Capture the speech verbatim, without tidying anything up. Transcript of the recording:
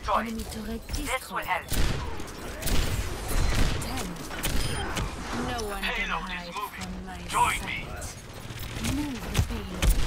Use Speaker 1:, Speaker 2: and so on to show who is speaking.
Speaker 1: destroyed.
Speaker 2: Enemy turret
Speaker 1: This will
Speaker 2: destroyed.
Speaker 1: help.
Speaker 2: Ten. No one can
Speaker 3: Payload is
Speaker 2: hide
Speaker 3: moving.
Speaker 2: from my
Speaker 3: Join
Speaker 2: sight.
Speaker 3: me.
Speaker 2: Move the payload.